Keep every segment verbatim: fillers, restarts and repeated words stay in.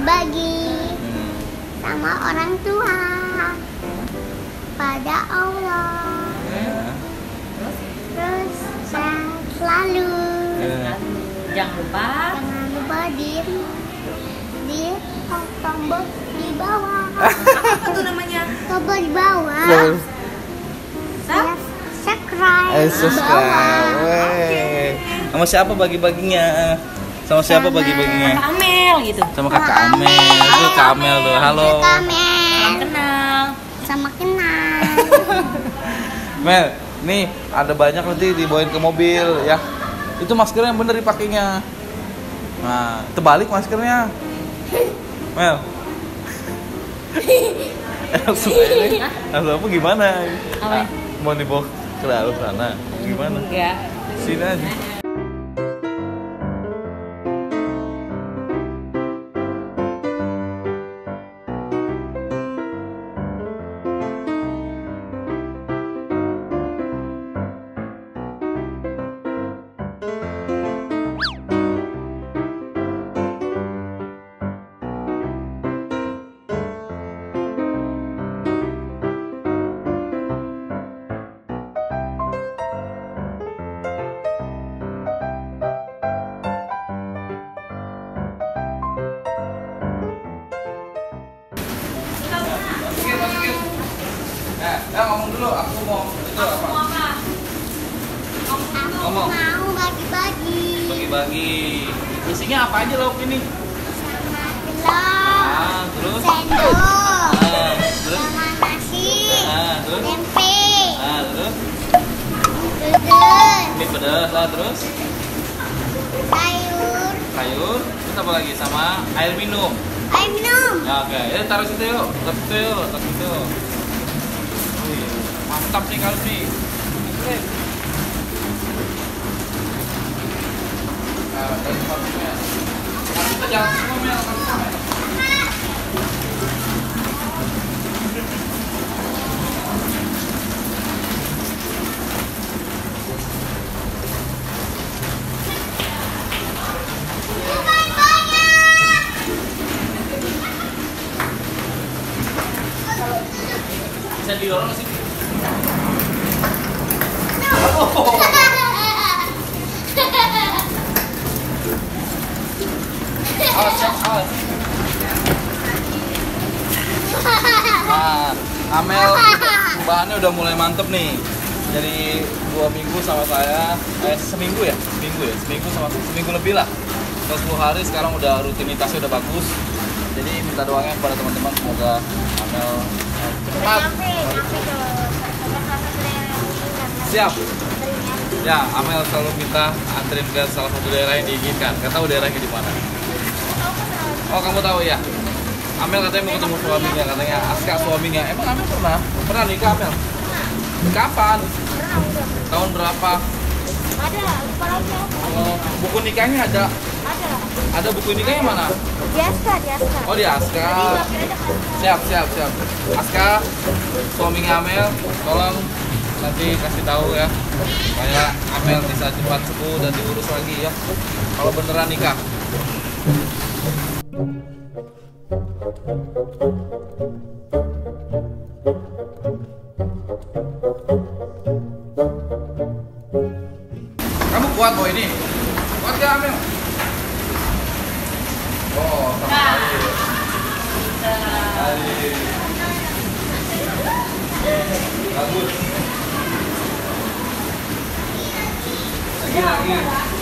bagi-bagi sama orang tua pada Allah. Ya. Terus sehat selalu. Ya. Jangan lupa. Jangan lupa di di tombol di bawah. Apa tuh namanya? Tombol di bawah. Terus. Ya, subscribe. Eh, di subscribe. bawah. Wey. Sama siapa bagi-baginya? Sama siapa Sama- bagi-baginya? Kak Amel gitu. Sama kakak Sama Amel. Amel. Itu Kak Amel tuh. Halo. Kak Amel. Salam kenal. Sama kenal. Mel, nih ada banyak nanti dibawain ke mobil ya. Itu maskernya yang bener dipakainya. Nah, terbalik maskernya. Mel. Langsung aja nih. Langsung apa gimana? Apa? Ah, mau dibawa ke dalam sana. Gimana? Enggak. Sini aja. Eh, ya ngomong dulu, aku mau itu apa? Aku Ngomong. mau bagi-bagi Bagi-bagi. Isinya apa aja lauk ini? sama telur, Ah, terus? sendok, Ah, terus? sama nasi, Ah, terus? tempe, Ah, terus? pedes, Mie pedas lah, terus? sayur, Sayur, terus apa lagi? Sama air minum. air minum. Ya, oke. Ya, taruh situ yuk. Taruh situ yuk. Taruh situ. Wih, mantap nih kalau nih. Oke. Nah, taruh sepatunya. Nah, kita jangan semua, Mel. Taruh semua, Mel. Bukan banyak. Bisa didorong ke sini. Awas, ya, awas. Nah, Amel bahannya udah mulai mantep nih. Jadi dua minggu sama saya, eh seminggu ya, seminggu ya, seminggu sama seminggu lebih lah. Kalau sepuluh hari sekarang udah rutinitasnya udah bagus. Jadi minta doanya kepada teman-teman semoga Amel eh, cepat. Siap. Ya, Amel selalu minta anterin ke salah satu daerah yang diinginkan. Gak tahu daerahnya di mana. Oh, kamu tahu ya? Amel katanya mau ketemu suaminya, katanya Aska suaminya. Emang Amel pernah? Pernah nikah Amel? Kapan? Tahun berapa? Ada, lupa lagi apa. Oh, buku nikahnya ada. Ada. Ada buku nikahnya mana? Biasa, biasa. Oh, di Aska. Siap, siap, siap. Aska, suaminya Amel, tolong nanti kasih tahu ya supaya Amel bisa cepat sembuh dan diurus lagi ya. Kalau beneran nikah. Kamu kuat boy ini? Kuat gak Amel? Oh, sama Ali. Ali. Bagus. Lagi lagi.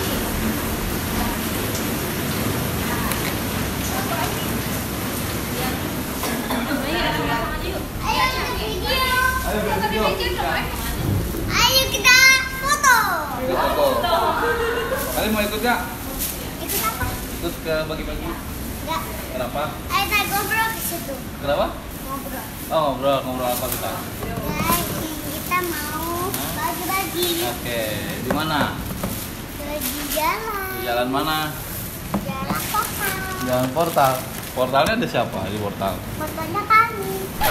Ayo video. Ayo kita foto. Kita foto. Kalian mau ikut gak? Ikut apa? Ikut ke bagi-bagi. Enggak. Kenapa? Ayo naik ngobrol ke situ. Kenapa? Ngobrol. Oh, ngobrol, ngobrol apa kita? Ya, kita mau bagi-bagi Oke, di mana? di jalan. Di jalan mana? Jalan kota. Jalan portal. Portalnya ada siapa di portal? Fotonya kami.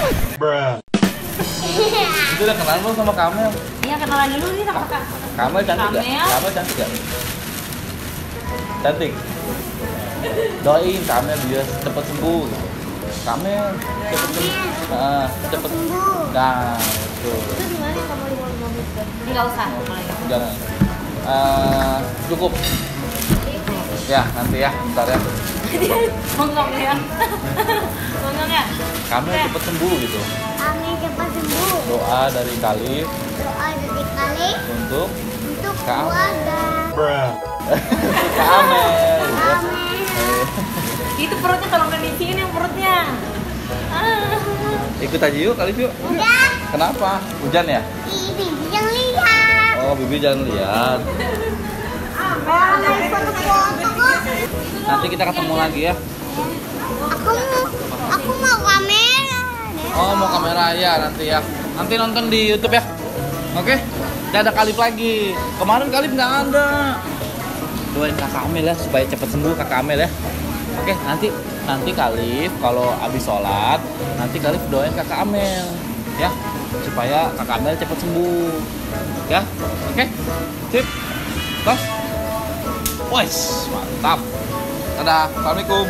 Itu udah kenal belum sama Kamel? Iya, kenalan dulu nih sama Kak. Kamel cantik gak? Kamel. Kamel cantik gak? Cantik? Doain Kak Amel biar cepet sembuh gitu. Kak Amel cepet sembuh. Ah, cepet sembuh. Nah, itu. Itu di mana kamu di mobil itu? Enggak usah, mulai. Jangan. Eh, cukup. Ya, nanti ya, bentar ya. Bengong ya. Bengong ya. Kak Amel cepet sembuh gitu. Kami cepat sembuh. Doa dari Khalif Doa dari kali untuk untuk Kak Amel. keluarga. Kak Amel. Amin. Itu perutnya tolong diisiin yang perutnya. Ah. Ikut aja yuk, Khalif yuk. Udah. Kenapa? Hujan ya? Ini yang lihat. Oh, Bibi jangan lihat. Orang lagi foto-foto kok. Nanti kita ketemu lagi ya. Aku mau, aku mau kamera. Oh, mau kamera ya nanti ya. Nanti nonton di YouTube ya. Oke? Tidak ada Khalif lagi. Kemarin Khalif nggak ada. Doain Kakak Amel ya supaya cepat sembuh Kakak Amel ya. Oke, nanti nanti Khalif kalau habis sholat, nanti Khalif doain Kakak Amel ya supaya Kakak Amel cepat sembuh. Ya. Oke? Sip. Bos. Wes, mantap. Dadah. Assalamualaikum.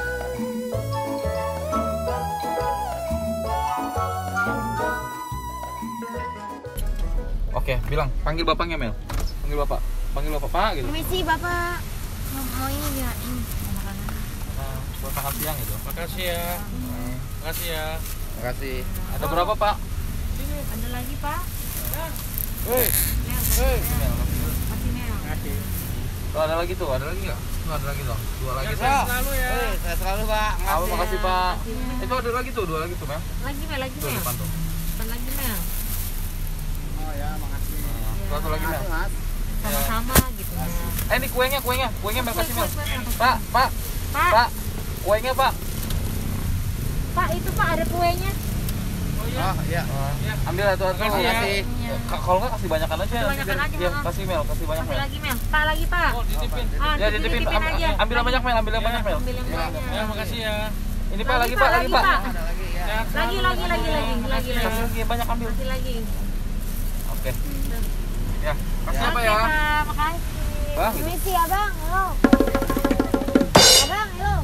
Oke, bilang panggil bapaknya Mel. Panggil bapak. Panggil bapak Pak gitu. Permisi Bapak. Mau ini ya ini. Nah, buat makan siang gitu. Makasih ya. Makasih ya. Makasih. Ada berapa Pak? Ada lagi, Pak? Hei, hei. Mel. Masih Mel. Makasih. Tuh ada lagi tuh, ada lagi nggak? Tuh ada lagi tuh, dua lagi tuh. Sehat selalu ya. Hei, saya selalu Pak. Apa makasih Pak. Itu ada lagi tuh, dua lagi tuh Mel. Lagi Mel, lagi Tuh Mel. depan tuh. Depan lagi Mel. Oh ya, makasih. Nah, satu lagi Mel. Mas. Sama-sama gitu. Eh ini kuenya, kuenya, kuenya Mel kasih Mel. Kue, kue, kue. Pak, Pak, Pak, Pak, kuenya Pak. Pak itu Pak ada kuenya. Oh iya. Ah, iya. Ambil satu satu. Makasih ya. Iya. Kalau nggak kasih banyakan aja. Kasih banyakan Biar- aja, Iya, Mel. kasih Mel, kasih banyak Ambil Mel. lagi Mel. Pak lagi Pak. Oh, titipin. Ah, Ya dititipin, titipin am- aja. ambil yang banyak Mel, ambil yang banyak Mel. Ambil yang banyak. Ya, makasih ya. Ini Pak, lagi Pak, lagi Pak. Ada lagi ya. Sehat Lagi selalu. lagi lagi lagi lagi Kasih lagi. lagi banyak ambil. Kasih lagi. Oke. Ya, kasih apa Oke, ya? Pak, makasih. Wah, gitu. Permisi Abang. Halo. Abang, halo.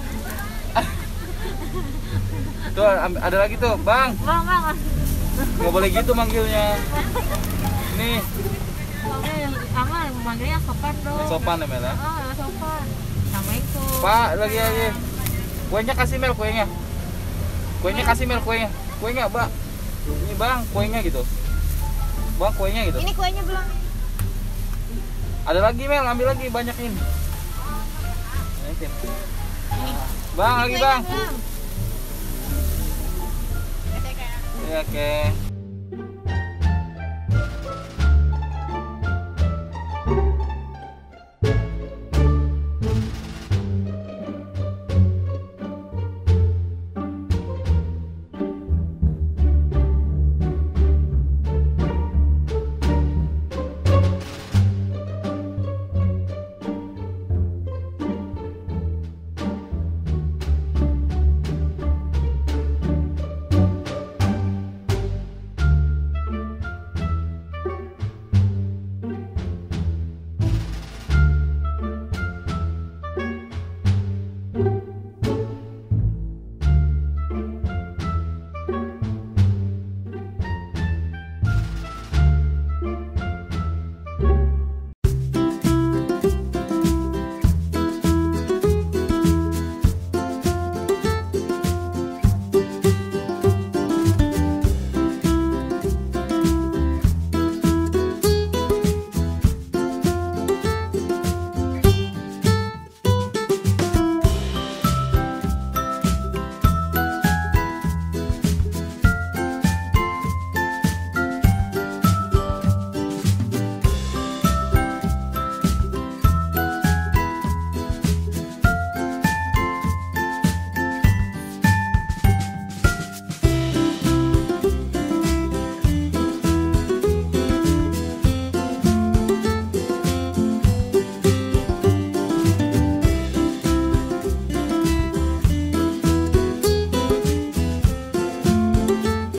Tuh am- ada lagi tuh, Bang. Bang, bang. Nggak boleh gitu manggilnya. Nih, Oke, sama manggilnya sopan dong. sopan ya Mel ya. Ah, sopan. Assalamualaikum. Pak, lagi lagi. Kuenya kasih Mel, kuenya. Kuenya kasih Mel, kuenya. Kuenya, Bang. Ini Bang, kuenya gitu. Bang, kuenya gitu. Ini kuenya belum. Ada lagi Mel, ambil lagi banyakin. Banyakin. Bang, lagi Bang. Belum. Iya, oke.